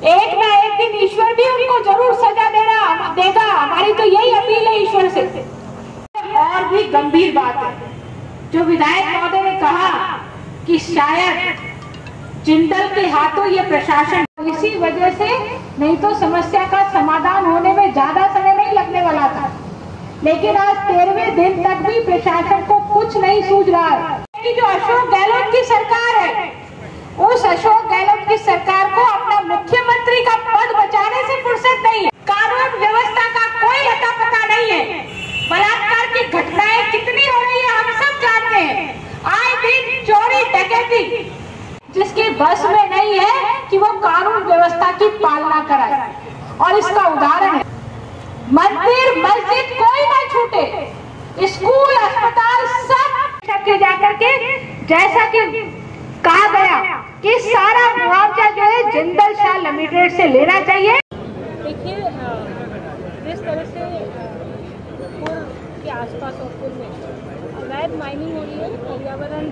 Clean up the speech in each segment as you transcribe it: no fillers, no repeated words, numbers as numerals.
एक ना एक दिन ईश्वर भी उनको जरूर सजा देगा। हमारी तो यही अपील है ईश्वर से। और भी गंभीर बात है जो विधायक महोदय ने कहा कि शायद जिंदल के हाथों ये प्रशासन, इसी वजह से नहीं तो समस्या का समाधान होने में ज्यादा समय नहीं लगने वाला था, लेकिन आज 13वें दिन तक भी प्रशासन को कुछ नहीं सूझ रहा है कि जो अशोक गहलोत की सरकार है, उस अशोक गहलोत की सरकार को अपना मुख्यमंत्री का पद बचाने से फुर्सत नहीं है। कानून व्यवस्था का कोई अता पता नहीं है। बलात्कार की घटनाएं कितनी हो रही है हम सब जानते हैं। आए दिन चोरी डकैती, जिसकी बस में नहीं है कि वो कानून व्यवस्था की पालना कराए। और इसका उदाहरण है मंदिर मस्जिद कोई ना छूटे, स्कूल अस्पताल सब जाकर के, जैसा कि कहा गया कि सारा मुआवजा जो है जिंदल शाह लिमिटेड से लेना चाहिए। देखिए, जिस तरह से पुल के आसपास और पुल में अवैध माइनिंग हो रही है, पर्यावरण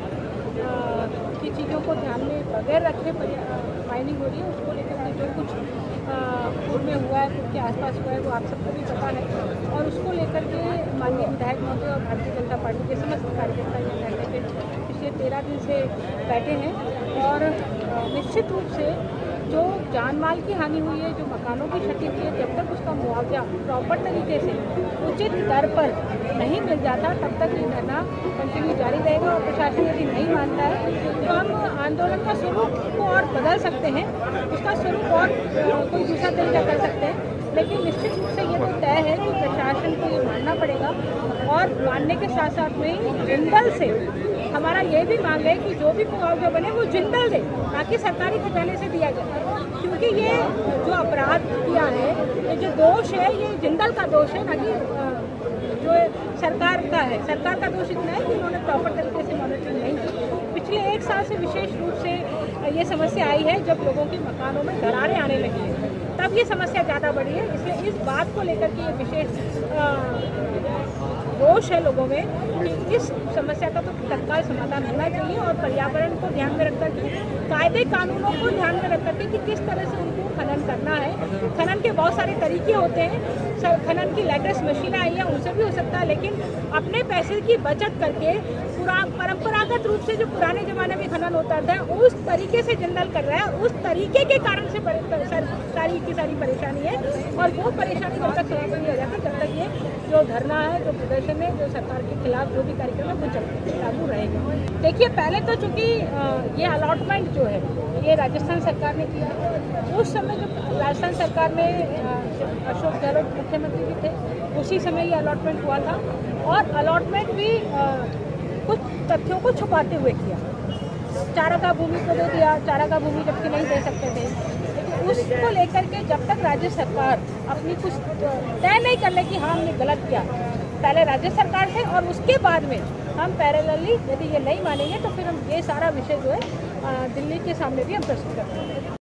की चीज़ों को ध्यान में बगैर रखे माइनिंग हो रही है, उसको लेकर के जो कुछ पुल में हुआ है, पुल के आसपास हुआ है, वो आप सबको भी पता है। और उसको लेकर के माननीय विधायक महोदय और भारतीय जनता पार्टी के समस्त कार्यकर्ता यहाँ बैठे थे, पिछले 13 दिन से बैठे हैं। और निश्चित रूप से जो जान माल की हानि हुई है, जो मकानों की क्षति हुई है, जब तक उसका मुआवजा प्रॉपर तरीके से उचित दर पर नहीं मिल जाता, तब तक ये धरना कंटिन्यू जारी रहेगा। और प्रशासन यदि नहीं मानता है तो हम आंदोलन का स्वरूप को और बदल सकते हैं, उसका स्वरूप और कोई दूसरा तरीका कर सकते हैं। लेकिन निश्चित रूप से ये तो तय है कि प्रशासन को ये मानना पड़ेगा। और मानने के साथ साथ में जिंदल से हमारा ये भी मांग है कि जो भी मुआवजा बने वो जिंदल दे, ना कि सरकारी खजाने से दिया जाए। क्योंकि ये जो अपराध किया है, ये जो दोष है, ये जिंदल का दोष है, ना कि जो सरकार का है। सरकार का दोष इतना है कि उन्होंने प्रॉपर तरीके से मॉनिटरिंग नहीं की। पिछले 1 साल से विशेष रूप से ये समस्या आई है, जब लोगों के मकानों में दरारें आने लगी है, तब ये समस्या ज़्यादा बढ़ी है। इसलिए इस बात को लेकर के ये विशेष रोष है लोगों में कि इस समस्या का तो तत्काल समाधान होना चाहिए। और पर्यावरण को ध्यान में रखकर के, कायदे कानूनों को ध्यान में रखकर के कि किस तरह से उनको खनन करना है। खनन के बहुत सारे तरीके होते हैं, खनन की लेटेस्ट मशीनें आई हैं, उनसे भी हो सकता है, लेकिन अपने पैसे की बचत करके परंपरागत रूप से जो पुराने ज़माने में खनन होता था, उस तरीके से जिंदल कर रहा है। उस तरीके के कारण से सारी की सारी परेशानी है। और वो परेशानी जब तक समाप्त नहीं हो जाती, तब तक ये जो धरना है, जो प्रदर्शन है, जो सरकार के खिलाफ जो भी कार्यक्रम है, वो चालू रहेगा। देखिए, पहले तो चूँकि ये अलॉटमेंट जो है, ये राजस्थान सरकार ने किया। उस समय जब राजस्थान सरकार में अशोक गहलोत मुख्यमंत्री भी थे, उसी समय ये अलॉटमेंट हुआ था। और अलॉटमेंट भी कुछ तथ्यों को छुपाते हुए किया। चारागाह भूमि को दे दिया, चारागाह भूमि जबकि नहीं दे सकते थे। लेकिन उसको लेकर के जब तक राज्य सरकार अपनी कुछ तय नहीं कर ले कि हाँ हमने गलत किया, पहले राज्य सरकार से, और उसके बाद में हम पैरेलली यदि ये नहीं मानेंगे तो फिर हम ये सारा विषय जो है दिल्ली के सामने भी हम प्रस्तुत करते हैं।